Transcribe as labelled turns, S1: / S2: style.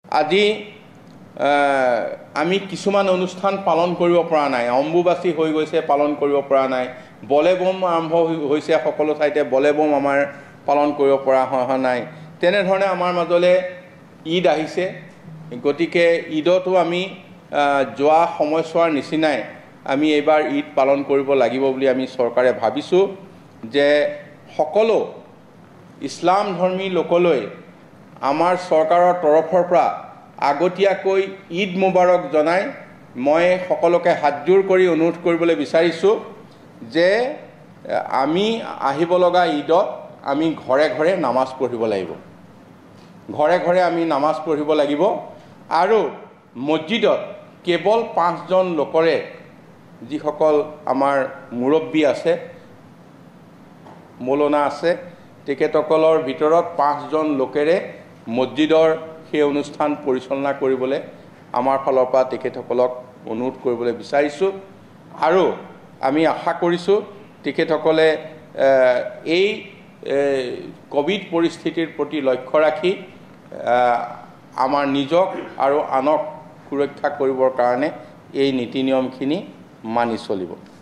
S1: আজি আমি কিছুমান অনুষ্ঠান পালন কৰিব পৰা নাই, অম্বুবাচী হৈ গৈছে পালন কৰিব পৰা নাই, বলেবম আৰম্ভ হৈছে সকলো ঠাইতে, বলেবম আমাৰ পালন কৰিব পৰা হোৱা নাই। তেনেধৰণে আমাৰ মাজলৈ ঈদ আহিছে, গতিকে ঈদতো আমি যোৱা সময়ছোৱাৰ নিচিনাই আমি এইবাৰ ঈদ পালন কৰিব লাগিব বুলি আমি চৰকাৰে ভাবিছোঁ যে সকলো ইছলাম ধৰ্মী লোকলৈ আমাৰ চৰকাৰৰ তৰফৰ পৰা আগতীয়াকৈ ঈদ মুবাৰক জনাই মই সকলোকে হাতজোৰ কৰি অনুৰোধ কৰিবলৈ বিচাৰিছোঁ যে আমি আহিব লগা ঈদত আমি ঘৰে ঘৰে নামাজ পঢ়িব লাগিব, ঘৰে ঘৰে আমি নামাজ পঢ়িব লাগিব আৰু মছজিদত কেৱল 5জন লোকৰে যিসকল আমাৰ মুৰব্বী আছে, মৌলানা আছে, তেখেতসকলৰ ভিতৰত 5জন লোকেৰে মছজিদৰ সেই অনুষ্ঠান পৰিচালনা কৰিবলৈ আমাৰ ফালৰ পৰা তেখেতসকলক অনুৰোধ কৰিবলৈ বিচাৰিছোঁ আৰু আমি আশা কৰিছোঁ তেখেতসকলে এই কোভিড পৰিস্থিতিৰ প্ৰতি লক্ষ্য ৰাখি আমাৰ নিজক আৰু আনক সুৰক্ষা কৰিবৰ কাৰণে এই নীতি নিয়মখিনি মানি চলিব।